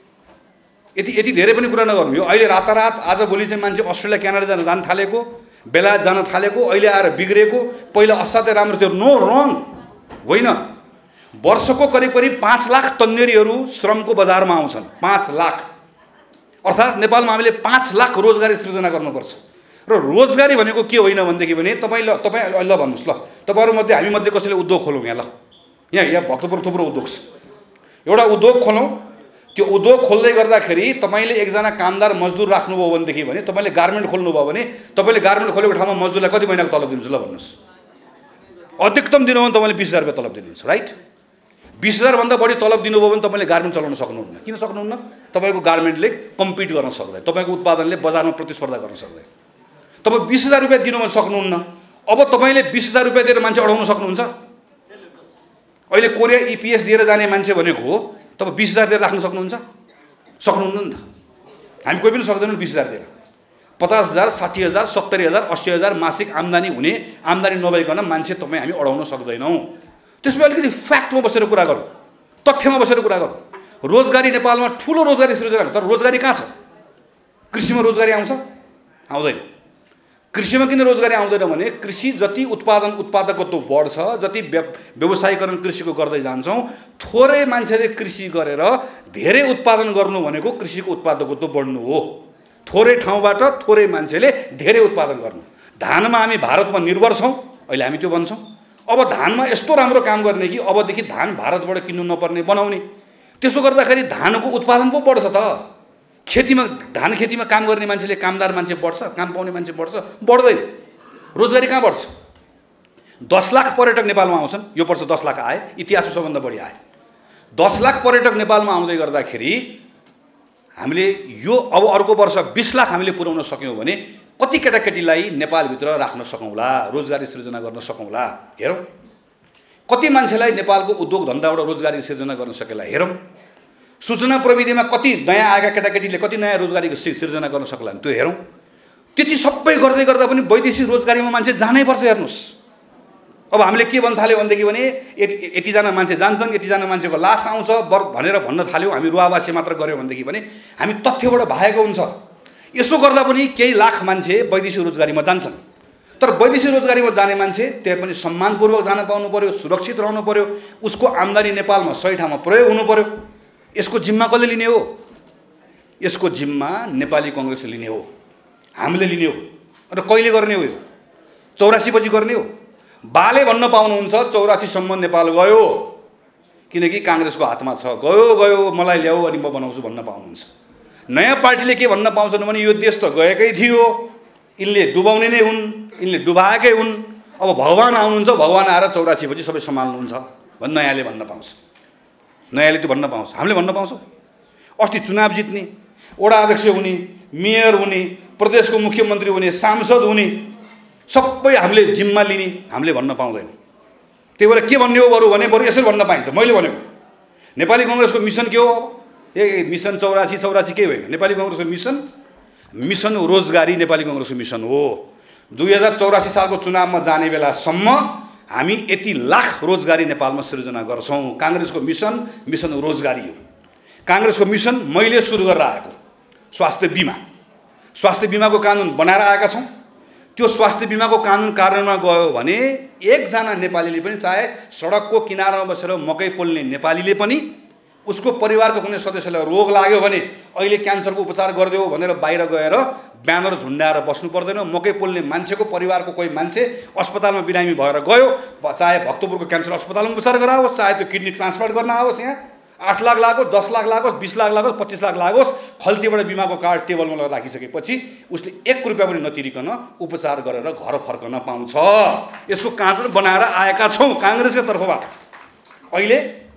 यति यति धेरै पनि कुरा नगर्नु। यो अहिले रातारात आजभोलि चाहिँ मान्छे अस्ट्रेलिया क्यानाडा जान जान थालेको, बेलायत जान थालेको, अहिले आएर बिग्रेको, पहिला असाध्यै राम्रो थियो। नो रङ होइन। वर्षको करिब करिब पाँच लाख तन्नेरीहरू श्रमको बजारमा आउँछन्, पाँच लाख। अर्थात् नेपालमा हामीले पाँच लाख रोजगारी सृजना गर्नुपर्छ। र रोजगारी भनेको के होइन भनेदेखि भने तपाईँ ल तपाईँ ल भन्नुहोस् ल, तपाईँहरूमध्ये हामीमध्ये कसैले उद्योग खोलौँ यहाँ ल, यहाँ यहाँ भक्तपुर थुप्रो उद्योग छ, एउटा उद्योग खोलौँ। त्यो उद्योग खोल्दै गर्दाखेरि तपाईँले एकजना कामदार मजदुर राख्नुभयो भनेदेखि भने तपाईँले गार्मेन्ट खोल्नुभयो भने तपाईँले गार्मेन्ट खोलेको ठाउँमा मजदुरलाई कति महिनाको तलब दिनुहुन्छ ल भन्नुहोस्? अधिकतम दिनुभयो भने तपाईँले बिस हजार रुपियाँ तलब दिनुहुन्छ, राइट? बिस हजारभन्दा बढी तलब दिनुभयो भने तपाईँले गार्मेन्ट चलाउन सक्नुहुन्न। किन सक्नुहुन्न? तपाईँको गार्मेन्टले कम्पिट गर्न सक्दैन, तपाईँको उत्पादनले बजारमा प्रतिस्पर्धा गर्न सक्दैन। तपाईँ बिस हजार रुपियाँ दिनु भने सक्नुहुन्न। अब तपाईँले बिस हजार रुपियाँ दिएर मान्छे अडाउन सक्नुहुन्छ? अहिले कोरिया इपिएस दिएर जाने मान्छे भनेको हो, तपाईँ बिस हजार दिएर राख्न सक्नुहुन्छ? सक्नुहुन्न नि त। हामी कोही पनि सक्दैनौँ बिस हजार दिएर। पचास हजार साठी हजार सत्तरी हजार अस्सी हजार मासिक आम्दानी हुने, आम्दानी नभइकन मान्छे तपाईँ हामी अडाउन सक्दैनौँ। त्यसमा अलिकति फ्याक्टमा बसेर कुरा गरौँ, तथ्यमा बसेर कुरा गरौँ। रोजगारी नेपालमा ठुलो रोजगारी सृजना, तर रोजगारी कहाँ छ? कृषिमा रोजगारी आउँछ? आउँदैन। कृषिमा किन रोजगारी आउँदैन भने कृषि जति उत्पादन उत्पादकत्व बढ्छ, जति व्यवसायीकरण कृषिको गर्दै जान्छौँ, थोरै मान्छेले कृषि गरेर धेरै उत्पादन गर्नु भनेको कृषिको उत्पादकत्व बढ्नु हो। थोरै ठाउँबाट थोरै मान्छेले धेरै उत्पादन गर्नु। धानमा हामी भारतमा निर्भर छौँ, अहिले हामी त्यो भन्छौँ। अब धानमा यस्तो राम्रो काम गर्ने कि अबदेखि धान भारतबाट किन्नु नपर्ने बनाउने। त्यसो गर्दाखेरि धानको उत्पादन पो बढ्छ त। खेतीमा धान खेतीमा काम गर्ने मान्छेले, कामदार मान्छे बढ्छ, काम पाउने मान्छे बढ्छ, बढ्दैन। रोजगारी कहाँ बढ्छ? दस लाख पर्यटक नेपालमा आउँछन्, यो वर्ष दस लाख आए, इतिहासको सबभन्दा बढी आए। दस लाख पर्यटक नेपालमा आउँदै गर्दाखेरि हामीले यो अब अर्को वर्ष बीस लाख हामीले पुर्याउन सक्यौँ भने कति केटाकेटीलाई नेपालभित्र राख्न सकौँला, रोजगारी सृजना गर्न सकौँला, हेरौँ। कति मान्छेलाई नेपालको उद्योग धन्दाबाट रोजगारी सृजना गर्न सकेला, हेरौँ। सूचना प्रविधिमा कति नयाँ आएका केटाकेटीले कति नयाँ रोजगारीको सृजना गर्न सक्ला, त्यो हेरौँ। त्यति सबै गर्दै गर्दा पनि वैदेशिक रोजगारीमा मान्छे जानै पर्छ। हेर्नुहोस्, अब हामीले के भन्न थाल्यौँ भनेदेखि भने यति यतिजना मान्छे जान्छन्, यतिजना मान्छेको लास आउँछ बर भनेर भन्न थाल्यौँ। हामी रुवावासी मात्र गऱ्यौँ भनेदेखि भने हामी तथ्यबाट भागेको हुन्छ। यसो गर्दा पनि केही लाख मान्छे वैदेशिक रोजगारीमा जान्छन्। तर वैदेशिक रोजगारीमा जाने मान्छे त्यहाँ पनि सम्मानपूर्वक जान पाउनु पर्यो, सुरक्षित रहनु पर्यो, उसको आम्दानी नेपालमा सही ठाउँमा प्रयोग हुनु पर्यो। यसको जिम्मा कसले लिने हो? यसको जिम्मा नेपाली कङ्ग्रेसले लिने हो, हामीले लिने हो। र कहिले गर्ने हो? यो चौरासी पछि गर्ने हो। बाले भन्न पाउनुहुन्छ चौरासीसम्म नेपाल गयो, किनकि काङ्ग्रेसको हातमा छ, गयो गयो मलाई ल्याऊ अनि म बनाउँछु भन्न पाउनुहुन्छ। नयाँ पार्टीले के भन्न पाउँछन् भने यो देश त गएकै थियो, यिनले डुबाउने नै हुन्, यिनले डुबाएकै हुन्, अब भगवान् आउनुहुन्छ, भगवान् आएर चौरासी पछि सबै सम्हाल्नुहुन्छ भन्न नयाँले भन्न पाउँछ। नयाँले त्यो भन्न पाउँछ, हामीले भन्न पाउँछौँ। अस्ति चुनाव जित्ने, वडा अध्यक्ष हुने, मेयर हुने, प्रदेशको मुख्यमन्त्री हुने, सांसद हुने, सबै हामीले जिम्मा लिने, हामीले भन्न पाउँदैनौँ। त्यही भएर के भन्ने हो बरु भने बरु यसरी भन्न पाइन्छ। मैले भनेको नेपाली कङ्ग्रेसको मिसन के हो? ए मिसन चौरासी चौरासी केही होइन। नेपाली कङ्ग्रेसको मिसन मिसन रोजगारी नेपाली कङ्ग्रेसको मिसन हो। दुई हजार चौरासी सालको चुनावमा जाने बेलासम्म हामी यति लाख रोजगारी नेपालमा सृजना गर्छौँ। काङ्ग्रेसको मिसन मिसन रोजगारी हो। काङ्ग्रेसको मिसन मैले सुरु गरेर आएको स्वास्थ्य बिमा, स्वास्थ्य बिमाको कानुन बनाएर आएका छौँ। त्यो स्वास्थ्य बिमाको कानुन कार्यान्वयनमा गयो भने एकजना नेपालीले पनि, चाहे सडकको किनारमा बसेर मकै पोल्ने नेपालीले पनि, उसको परिवारको कुनै सदस्यलाई रोग लाग्यो भने अहिले क्यान्सरको उपचार गरिदेऊ भनेर बाहिर गएर ब्यानर झुन्डाएर बस्नु पर्दैन। मकै पोल्ने मान्छेको परिवारको कोही मान्छे अस्पतालमा बिरामी भएर गयो, चाहे भक्तपुरको क्यान्सर अस्पतालमा उपचार गराओस्, चाहे त्यो किडनी ट्रान्सप्लान्ट गर्न आओस्, यहाँ आठ लाख लागोस्, दस लाख लागोस्, बिस लाख लागोस्, पच्चिस लाख लागोस्, खल्तीबाट बिमाको कार्ड टेबलमा लगेर राखिसकेपछि उसले एक रुपियाँ पनि नतिरिकन उपचार गरेर घर फर्कन पाउँछ। यसको कानुन बनाएर आएका छौँ काङ्ग्रेसको तर्फबाट। अहिले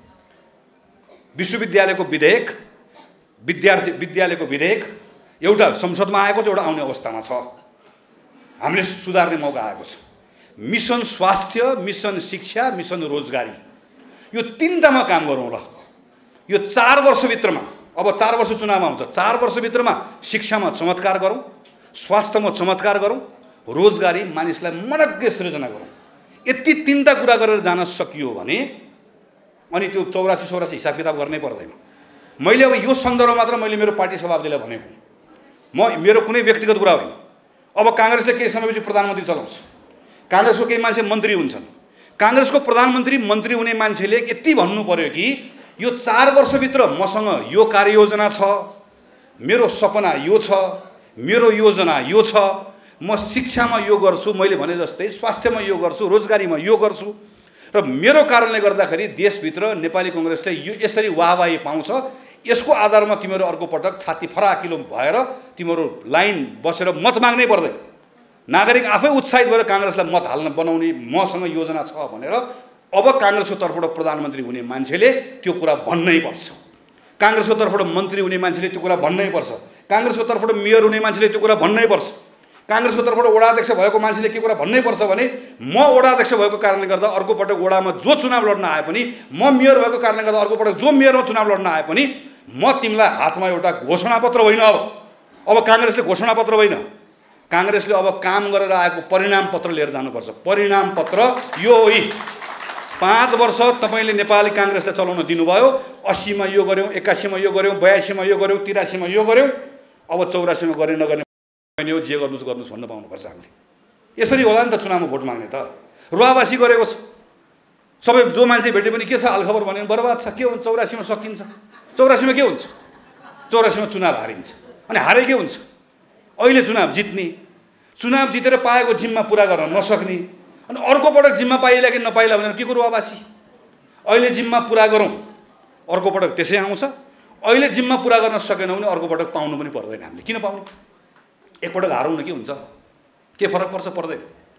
विश्वविद्यालयको विधेयक, विद्यार्थी विद्यालयको विधेयक एउटा संसदमा आएको छ, एउटा आउने अवस्थामा छ। हामीले सुधार्ने मौका आएको छ। मिसन स्वास्थ्य, मिसन शिक्षा, मिसन रोजगारी, यो तिनवटामा काम गरौँ ल। यो चार वर्षभित्रमा, अब चार वर्ष चुनावमा आउँछ, चार वर्षभित्रमा शिक्षामा चमत्कार गरौँ, स्वास्थ्यमा चमत्कार गरौँ, रोजगारी मानिसलाई मनग्गे सृजना गरौँ। यति तिनवटा कुरा गरेर जान सकियो भने अनि त्यो चौरासी चौरासी हिसाब किताब गर्नै पर्दैन। मैले अब यो सन्दर्भमा मात्र मैले मेरो पार्टी सभापतिलाई भनेको, म मेरो कुनै व्यक्तिगत कुरा होइन। अब काङ्ग्रेसले केही समयपछि प्रधानमन्त्री चलाउँछ, काङ्ग्रेसको केही मान्छे मन्त्री हुन्छन्। काङ्ग्रेसको प्रधानमन्त्री मन्त्री हुने मान्छेले यति भन्नु पर्यो कि यो चार वर्षभित्र मसँग यो कार्ययोजना छ, मेरो सपना यो छ, मेरो योजना यो छ, म शिक्षामा यो गर्छु, मैले भने जस्तै स्वास्थ्यमा यो गर्छु, रोजगारीमा यो गर्छु, र मेरो कारणले गर्दाखेरि देशभित्र नेपाली कङ्ग्रेसले यो यसरी वाहवाही पाउँछ। यसको आधारमा तिमीहरू अर्को पटक छाती फराकिलो भएर तिमीहरू लाइन बसेर मत माग्नै पर्दैन। नागरिक आफै उत्साहित भएर काङ्ग्रेसलाई मत हाल्न बनाउने मसँग योजना छ भनेर अब काङ्ग्रेसको तर्फबाट प्रधानमन्त्री हुने मान्छेले त्यो कुरा भन्नै पर्छ। काङ्ग्रेसको तर्फबाट मन्त्री हुने मान्छेले त्यो कुरा भन्नै पर्छ। काङ्ग्रेसको तर्फबाट मेयर हुने मान्छेले त्यो कुरा भन्नै पर्छ। काङ्ग्रेसको तर्फबाट वडा अध्यक्ष भएको मान्छेले के कुरा भन्नै पर्छ भने म वडा अध्यक्ष भएको कारणले गर्दा अर्को पटक वडामा जो चुनाव लड्न आए पनि, म मेयर भएको कारणले गर्दा अर्को पटक जो मेयरमा चुनाव लड्न आए पनि म तिमीलाई हातमा एउटा घोषणापत्र होइन, अब अब काङ्ग्रेसले घोषणापत्र होइन, काङ्ग्रेसले अब काम गरेर आएको परिणाम पत्र लिएर जानुपर्छ। परिणाम पत्र यो हो, पाँच वर्ष तपाईँले नेपाली काङ्ग्रेसलाई चलाउन दिनुभयो, अस्सीमा यो गऱ्यौँ, एकासीमा यो गऱ्यौँ, बयासीमा यो गऱ्यौँ, तिरासीमा यो गऱ्यौँ, अब चौरासीमा गर्ने नगर्ने हो, जे गर्नुहोस् गर्नुहोस् भन्न पाउनुपर्छ हामीले। यसरी होला नि त चुनावमा भोट माग्ने त। रुवाबासी गरेको छ, सबै जो मान्छे भेट्यो भने के छ हालखबर भन्यो भने बर्बाद छ, के हुन्छ चौरासीमा सकिन्छ, चौरासीमा के हुन्छ, चौरासीमा चुनाव हारिन्छ, अनि हारे के हुन्छ, अहिले चुनाव जित्ने, चुनाव जितेर पाएको जिम्मा पुरा गर्न नसक्ने, अनि अर्को पटक जिम्मा पाइला कि नपाइला भनेर के को रुवाबासी। अहिले जिम्मा पुरा गरौँ, अर्को पटक त्यसै आउँछ, अहिले जिम्मा पुरा गर्न सकेनौँ भने अर्को पटक पाउनु पनि पर्दैन, हामीले किन पाउनु, एकपटक हारौँ न के हुन्छ, के फरक पर्छ, पर्दैन।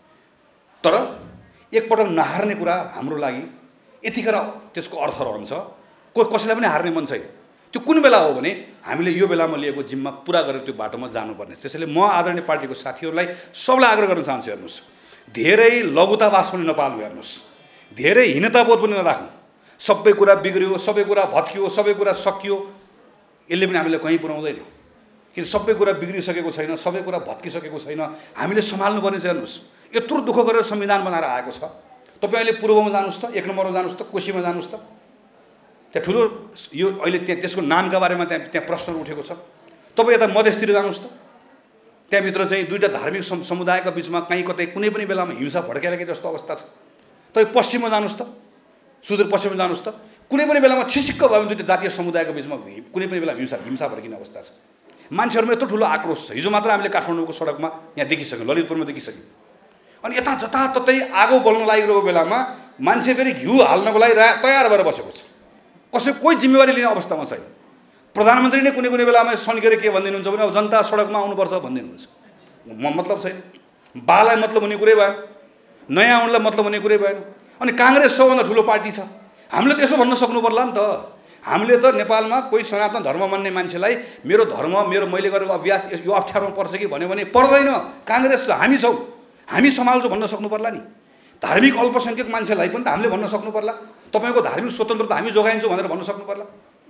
तर एकपटक नहार्ने कुरा हाम्रो लागि यतिखेर त्यसको अर्थ रहन्छ, कोही कसैलाई पनि हार्ने मन छैन। त्यो कुन बेला हो भने हामीले यो बेलामा लिएको जिम्मा पुरा गरेर त्यो बाटोमा जानुपर्ने। त्यसैले म आदरणीय पार्टीको साथीहरूलाई सबलाई आग्रह गर्न चाहन्छु, हेर्नुहोस् धेरै लघुतावास पनि नपाल्नु, हेर्नुहोस् धेरै हीनताबोध पनि नराख्नु। सबै कुरा बिग्रियो, सबै कुरा भत्कियो, सबै कुरा सकियो, यसले पनि हामीले कहीँ पुर्याउँदैन। किन सबै कुरा बिग्रिसकेको छैन, सबै कुरा भत्किसकेको छैन, हामीले सम्हाल्नुपर्ने चाहिँ हेर्नुहोस् यत्रो दुःख गरेर संविधान बनाएर आएको छ। तपाईँ अहिले पूर्वमा जानुहोस् त, एक नम्बरमा जानुहोस् त, कोशीमा जानुहोस् त, त्यहाँ ठुलो यो अहिले त्यहाँ त्यसको नामका बारेमा त्यहाँ त्यहाँ प्रश्न उठेको छ। तपाईँ यता मधेसतिर जानुहोस् त, त्यहाँभित्र चाहिँ दुईवटा धार्मिक समुदायका बिचमा कहीँ कतै कुनै पनि बेलामा हिंसा भड्केला कि जस्तो अवस्था छ। तपाईँ पश्चिममा जानुहोस् त, सुदूरपश्चिममा जानुहोस् त, कुनै पनि बेलामा छिसिक्क भयो भने दुईवटा जातीय समुदायको बिचमा कुनै पनि बेला हिंसा हिंसा भड्किने अवस्था छ। मान्छेहरूमा यत्रो ठुलो आक्रोश छ। हिजो मात्र हामीले काठमाडौँको सडकमा यहाँ देखिसक्यौँ, ललितपुरमा देखिसक्यौँ। अनि यता जताततै आगो बल्न लागिरहेको बेलामा मान्छे फेरि घिउ हाल्नको लागि तयार भएर बसेको छ, कसै कोही जिम्मेवारी लिने अवस्थामा छैन। प्रधानमन्त्री नै कुनै कुनै बेलामा सन्केर के भनिदिनुहुन्छ भने अब जनता सडकमा आउनुपर्छ भनिदिनुहुन्छ, म मतलब छैन। बालाई मतलब हुने कुरै भएन, नयाँ आउनलाई मतलब हुने कुरै भएन। अनि काङ्ग्रेस सबभन्दा ठुलो पार्टी छ, हामीले त यसो भन्न सक्नु पर्ला नि त। हामीले त नेपालमा कोही सनातन धर्म मान्ने मान्छेलाई मेरो धर्म मेरो मैले गरेको अभ्यास यो अप्ठ्यारोमा पर्छ कि भन्यो भने पर्दैन। काङ्ग्रेस छ, हामी छौँ, हामी सम्हाल्छौँ भन्न सक्नु पर्ला नि। धार्मिक अल्पसङ्ख्यक मान्छेलाई पनि त हामीले भन्न सक्नु पर्ला, तपाईँको धार्मिक स्वतन्त्रता हामी जोगाइन्छौँ भनेर भन्न सक्नु पर्ला।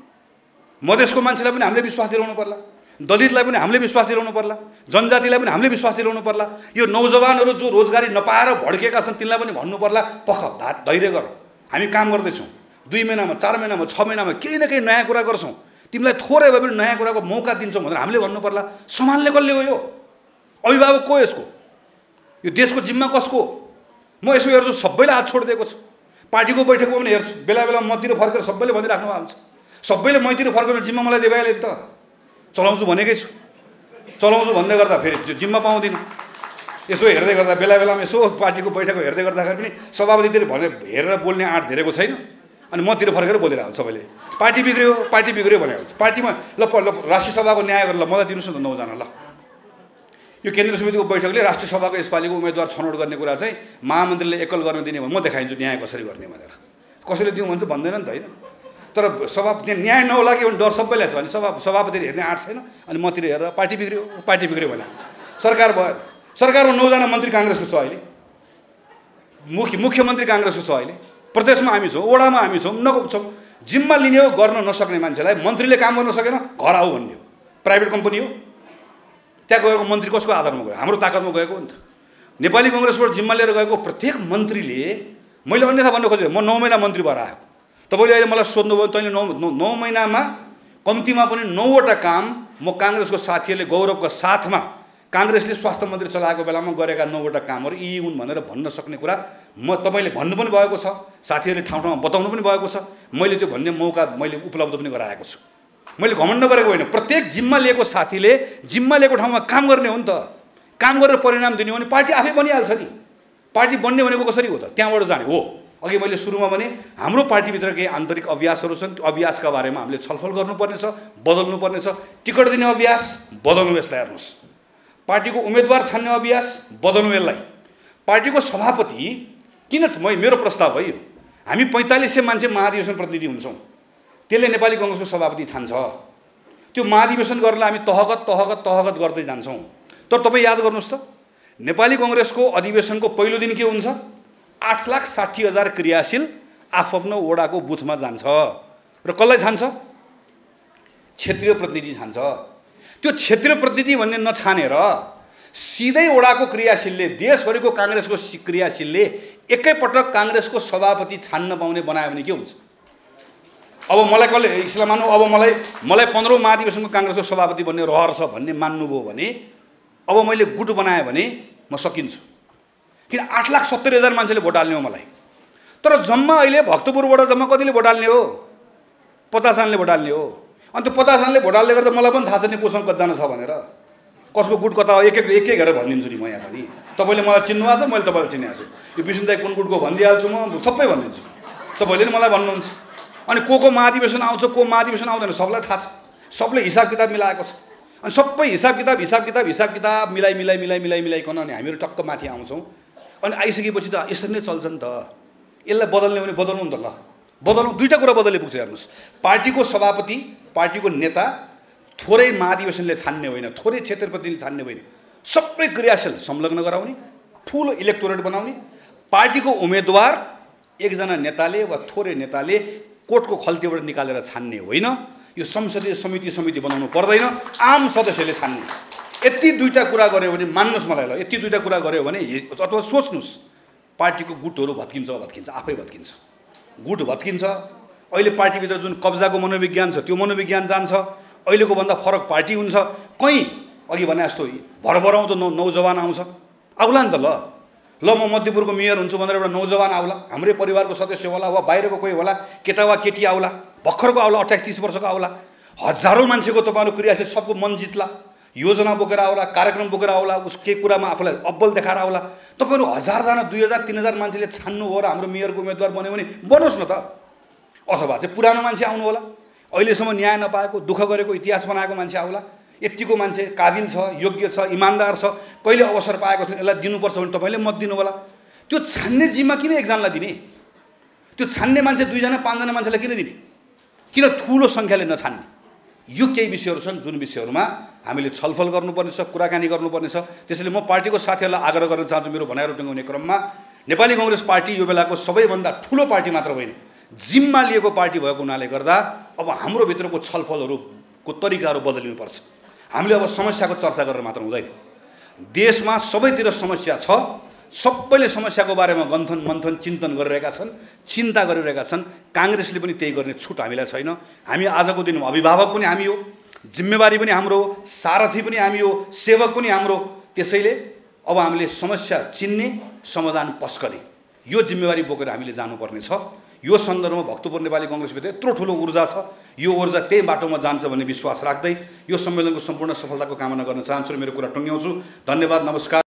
मधेसको मान्छेलाई पनि हामीले विश्वास दिलाउनु पर्ला, दलितलाई पनि हामीले विश्वास दिलाउनु पर्ला, जनजातिलाई पनि हामीले विश्वास दिलाउनु पर्ला। यो नौजवानहरू जो रोजगारी नपाएर भड्केका छन् तिनलाई पनि भन्नु पर्ला, पख धैर्य गर, हामी काम गर्दैछौँ, दुई महिनामा चार महिनामा छ महिनामा केही न केही नयाँ कुरा गर्छौँ, तिमीलाई थोरै भए पनि नयाँ कुराको मौका दिन्छौँ भनेर हामीले भन्नु पर्ला। सम्हाल्ने कसले हो, यो अभिभावक को, यसको यो देशको जिम्मा कसको? म यसो हेर्छु सबैले हात छोडिदिएको छ। पार्टीको बैठकमा पनि हेर्छु, बेला बेला मतिर फर्केर सबैले भनिराख्नु भएको छ, सबैले मैतिर फर्केर जिम्मा मलाई दिइहाल्यो नि त, चलाउँछु भनेकै छु, चलाउँछु भन्दै गर्दा फेरि जिम्मा पाउँदिनँ। यसो हेर्दै गर्दा बेला बेलामा यसो पार्टीको बैठक हेर्दै गर्दाखेरि पनि सभापतितिर भने हेरेर बोल्ने आँट धेरैको छैन, अनि मतिर फर्केर बोलिरहन्छ सबैले। पार्टी बिग्रियो पार्टी बिग्रियो भने हुन्छ, पार्टीमा ल ल राष्ट्रिय सभाको न्याय गरेर ल मलाई दिनुहोस् न त नौजना, ल यो केन्द्र समितिको बैठकले राष्ट्रिय सभाको यसपालिको उम्मेदवार छनौट गर्ने कुरा चाहिँ महामन्त्रीले एकल गर्न दिने भने म देखाइन्छु न्याय कसरी गर्ने भनेर। कसैले दिउँ भन्छ भन्दैन नि त, होइन। तर सभा त्यहाँ न्याय नहोला कि भने डर सबैलाई छ, अनि सभा सभापतिले हेर्ने आँट छैन, अनि मतिर हेरेर पार्टी बिग्रियो पार्टी बिग्रियो भने हुन्छ। सरकार भयो, सरकारमा नौजना मन्त्री काङ्ग्रेसको छ अहिले, मुख्य मुख्यमन्त्री काङ्ग्रेसको छ अहिले, प्रदेशमा हामी छौँ, वडामा हामी छौँ, नछौँ। जिम्मा लिने हो गर्न नसक्ने मान्छेलाई मन्त्रीले काम गर्न सकेन घर आऊ भन्ने हो, प्राइभेट कम्पनी हो, त्यहाँ गएको मन्त्री कसको आधारमा गयो? हाम्रो ताकतमा गएको हो नि त। नेपाली कङ्ग्रेसबाट जिम्मा लिएर गएको प्रत्येक मन्त्रीले, मैले अन्यथा भन्न खोजेँ म नौ महिना मन्त्री भएर आएको, तपाईँले अहिले मलाई सोध्नुभयो तैँले नौ नौ महिनामा कम्तीमा पनि नौवटा काम म काङ्ग्रेसको साथीहरूले गौरवको साथमा काङ्ग्रेसले स्वास्थ्य मन्त्री चलाएको बेलामा गरेका नौवटा कामहरू यी हुन् भनेर भन्न सक्ने कुरा म तपाईँले भन्नु पनि भएको छ, साथीहरूले ठाउँ ठाउँमा बताउनु पनि भएको छ, मैले त्यो भन्ने मौका मैले उपलब्ध पनि गराएको छु। मैले घमण्ड गरेको होइन, प्रत्येक जिम्मा लिएको साथीले जिम्मा लिएको ठाउँमा काम गर्ने हो नि त, काम गरेर परिणाम दिने हो भने पार्टी आफै बनिहाल्छ नि। पार्टी बन्ने भनेको कसरी हो त? त्यहाँबाट जाने हो। अघि मैले सुरुमा भने हाम्रो पार्टीभित्र केही आन्तरिक अभ्यासहरू छन्, त्यो अभ्यासका बारेमा हामीले छलफल गर्नुपर्नेछ, बदल्नुपर्नेछ। टिकट दिने अभ्यास बदल्नु, यसलाई हेर्नुहोस्। पार्टीको उम्मेदवार छान्ने अभ्यास बदल्नु यसलाई। पार्टीको सभापति किन, म मेरो प्रस्ताव है यो, हामी पैँतालिस सय मान्छे महाधिवेशन प्रतिनिधि हुन्छौँ, त्यसले नेपाली कङ्ग्रेसको सभापति छान्छ। त्यो महाधिवेशन गरेर हामी तहगत तहगत तहगत गर्दै जान्छौँ। तर तपाईँ याद गर्नुहोस् त, नेपाली कङ्ग्रेसको अधिवेशनको पहिलो दिन के हुन्छ? आठ लाख साठी हजार क्रियाशील आफ्नो वडाको बुथमा जान्छ र कसलाई छान्छ? क्षेत्रीय प्रतिनिधि छान्छ। त्यो क्षेत्रीय प्रतिनिधि भन्ने नछानेर सिधै वडाको क्रियाशीलले, देशभरिको काङ्ग्रेसको क्रियाशीलले एकैपटक काङ्ग्रेसको सभापति छान्न पाउने बनायो भने के हुन्छ? अब मलाई कसले यसलाई मान्नु, अब मलाई मलाई पन्ध्रौँ महाधिवेशनको काङ्ग्रेसको सभापति बन्ने रहर छ भन्ने मान्नुभयो भने अब मैले गुट बनाएँ भने म सकिन्छु। किन आठ लाख सत्तरी हजार मान्छेले भोट हाल्ने हो मलाई। तर जम्मा अहिले भक्तपुरबाट जम्मा कतिले भोट हाल्ने हो? पचासजनाले भोट हाल्ने हो। अनि त्यो पचासजनाले भोट हाल्ने गर्दा मलाई पनि थाहा छ नि कोसँग कतिजना छ भनेर, कसको गुट कता हो एक एक एक एक गरेर भनिदिन्छु नि म यहाँ पनि। तपाईँले मलाई चिन्नु भएको छ, मैले तपाईँलाई चिनेको छु। यो विष्णु दाई कुन गुटको भनिदिइहाल्छु म, सबै भनिदिन्छु। तपाईँले नि मलाई भन्नुहुन्छ। अनि को को महाधिवेशन आउँछ, को महाधिवेशन आउँदैन सबलाई थाहा छ, सबले हिसाब किताब मिलाएको छ। अनि सबै हिसाब किताब हिसाब किताब हिसाब किताब मिलाइ मिलाइ मिलाइ मिलाइ मिलाइकन अनि हामीहरू टक्क माथि आउँछौँ। अनि आइसकेपछि त यसरी नै चल्छ नि त। यसलाई बदल्ने भने बदल्नु नि त। ल बदल्नु, दुईवटा कुरा बदल्ने पुग्छ। हेर्नुहोस्, पार्टीको सभापति, पार्टीको नेता थोरै महाधिवेशनले छान्ने होइन, थोरै क्षेत्रपतिले छान्ने होइन, सबै क्रियाशील संलग्न गराउने, ठुलो इलेक्टोरेट बनाउने। पार्टीको उम्मेदवार एकजना नेताले वा थोरै नेताले कोर्टको खल्तीबाट निकालेर छान्ने होइन। यो संसदीय समिति समिति बनाउनु पर्दैन, आम सदस्यले छान्ने। यति दुईवटा कुरा गऱ्यो भने मान्नुहोस् मलाई, ल यति दुईवटा कुरा गऱ्यो भने अथवा सोच्नुहोस्, पार्टीको गुटहरू भत्किन्छ भत्किन्छ आफै भत्किन्छ। गुट भत्किन्छ। अहिले पार्टीभित्र जुन कब्जाको मनोविज्ञान छ त्यो मनोविज्ञान जान्छ। अहिलेको भन्दा फरक पार्टी हुन्छ। कहीँ अघि भने जस्तो भरभराउँदो नौ नौजवान आउँछ, आउला नि त। ल ल म मध्यपुरको मेयर हुन्छु भनेर एउटा नौजवान आउला, हाम्रै परिवारको सदस्य होला वा बाहिरको कोही होला, केटा वा केटी आउला, भर्खरको आउला, अट्ठाइस तिस वर्षको आउला। हजारौँ मान्छेको तपाईँहरू क्रियाशील सबको मन जित्ला, योजना बोकेर आउला, कार्यक्रम बोकेर आउला, उस के कुरामा आफूलाई अब्बल देखाएर आउला। तपाईँहरू हजारजना दुई हजार तिन हजार मान्छेले छान्नु हो र हाम्रो मेयरको उम्मेदवार बन्यो भने बनोस् न त। अथवा चाहिँ पुरानो मान्छे आउनु होला, अहिलेसम्म न्याय नपाएको, दुःख गरेको, इतिहास बनाएको मान्छे आउला। यतिको मान्छे काबिल छ, योग्य छ, इमान्दार छ, कहिले अवसर पाएको छ, यसलाई दिनुपर्छ भने तपाईँले मत दिनु होला। त्यो छान्ने जिम्मा किन एकजनालाई दिने? त्यो छान्ने मान्छे दुईजना पाँचजना मान्छेलाई किन दिने? किन ठुलो सङ्ख्याले नछान्ने? यो केही विषयहरू छन् जुन विषयहरूमा हामीले छलफल गर्नुपर्ने छ, कुराकानी गर्नुपर्ने छ। त्यसैले म पार्टीको साथीहरूलाई आग्रह गर्न चाहन्छु, मेरो भनाइहरू टुङ्गाउने क्रममा नेपाली कांग्रेस पार्टी यो बेलाको सबैभन्दा ठुलो पार्टी मात्र होइन, जिम्मा लिएको पार्टी भएको हुनाले गर्दा अब हाम्रो भित्रको छलफलहरूको तरिकाहरू बदलिनुपर्छ। हामीले अब समस्याको चर्चा गरेर मात्र हुँदैन। देशमा सबैतिर समस्या छ, सबैले समस्याको बारेमा गन्थन मन्थन चिन्तन गरिरहेका छन्, चिन्ता गरिरहेका छन्। काङ्ग्रेसले पनि त्यही गर्ने छुट हामीलाई छैन। हामी आजको दिनमा अभिभावक पनि हामी हो, जिम्मेवारी पनि हाम्रो, सारथी पनि हामी हो, सेवक पनि हाम्रो। त्यसैले अब हामीले समस्या चिन्ने, समाधान पस्कने यो जिम्मेवारी बोकेर हामीले जानुपर्ने छ। यो सन्दर्भमा भक्तपुर नेपाली कांग्रेसभित्र यत्रो ठुलो ऊर्जा छ, यो ऊर्जा त्यही बाटोमा जान्छ भन्ने विश्वास राख्दै यो सम्मेलनको सम्पूर्ण सफलताको कामना गर्न चाहन्छु र मेरो कुरा टुङ्ग्याउँछु। धन्यवाद, नमस्कार।